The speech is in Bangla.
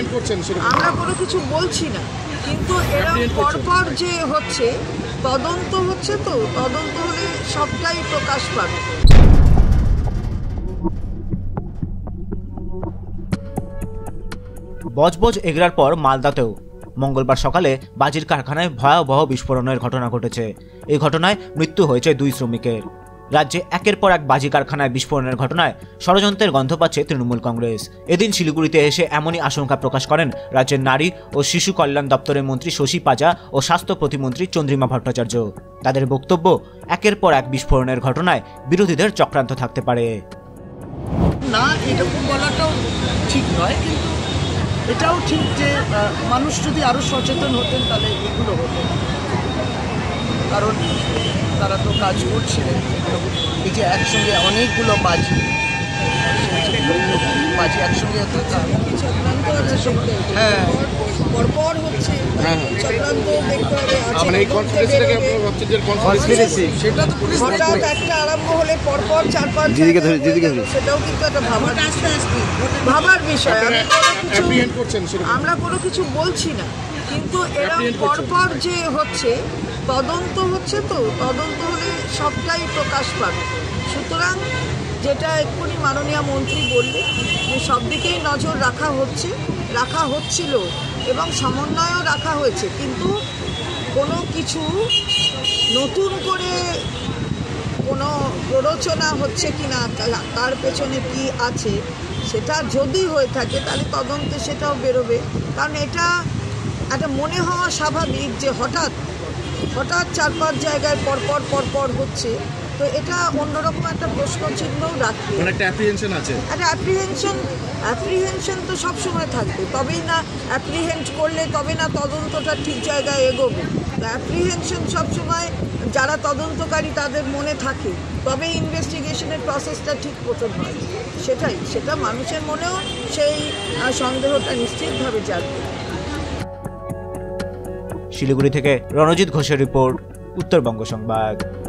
আমরা কোনো কিছু বলছি না, কিন্তু এরা পরপর যে হচ্ছে তদন্ত হচ্ছে, তো তদন্ত হলে সবটাই প্রকাশ পাবে। বজবজ এগরার পর মালদাতেও মঙ্গলবার সকালে বাজির কারখানায় ভয়াবহ বিস্ফোরণের ঘটনা ঘটেছে। এই ঘটনায় মৃত্যু হয়েছে 2 শ্রমিকের। রাজ্যে একের পর এক বাজি কারখানায় বিস্ফোরণের ঘটনায় ষড়যন্ত্রের গন্ধ পাচ্ছে তৃণমূল কংগ্রেস। এদিন শিলিগুড়িতে এসে এমনই আশঙ্কা প্রকাশ করেন রাজ্যের নারী ও শিশু কল্যাণ দপ্তরের মন্ত্রী শশী পাজা ও স্বাস্থ্য প্রতিমন্ত্রী চন্দ্রিমা ভট্টাচার্য। তাদের বক্তব্য, একের পর এক বিস্ফোরণের ঘটনায় বিরোধীদের চক্রান্ত থাকতে পারে। না, এরকম বলাটাও ঠিক নয়, কিন্তু এটাও ঠিক যে মানুষ যদি আরও সচেতন হতেন তাহলে এগুলো হতো না। কারণ তারা তো কাজ করছিলেন, এই যে একসঙ্গে অনেকগুলো বাজি একসঙ্গে পরপর হচ্ছে, চক্রান্ত দেখতে হবে। হঠাৎ একটা আরম্ভ হলে পরপর 4-5 সেটাও কিন্তু একটা ভাবার বিষয়। আমরা কোনো কিছু বলছি না, কিন্তু এরা পরপর যে হচ্ছে তদন্ত হচ্ছে, তো তদন্ত হলে সবটাই প্রকাশ পাবে। সুতরাং যেটা এক্ষুনি মাননীয় মন্ত্রী বললেন যে সব দিকেই নজর রাখা হচ্ছিল এবং সমন্বয়ও রাখা হয়েছে, কিন্তু কোনো কিছু নতুন করে কোনো প্ররোচনা হচ্ছে কি না, তার পেছনে কি আছে, সেটা যদি হয়ে থাকে তাহলে তদন্তে সেটাও বেরোবে। কারণ এটা একটা মনে হওয়া স্বাভাবিক যে হঠাৎ 4-5 জায়গায় পরপর হচ্ছে, তো এটা অন্যরকম একটা প্রশ্ন চিহ্নও রাখবে। একটা অ্যাপ্রিহেনশন আছে, একটা অ্যাপ্রিহেনশন তো সবসময় থাকবে। তবেই না অ্যাপ্রিহেন্ড করলে তবে না তদন্তটা ঠিক জায়গায় এগোবে। অ্যাপ্রিহেনশন সবসময় যারা তদন্তকারী তাদের মনে থাকে, তবে ইনভেস্টিগেশনের প্রসেসটা ঠিক মতন হয়। সেটা মানুষের মনেও সেই সন্দেহটা নিশ্চিতভাবে জাগবে। শিলিগুড়ি থেকে রণজিৎ ঘোষের রিপোর্ট, উত্তরবঙ্গ সংবাদ।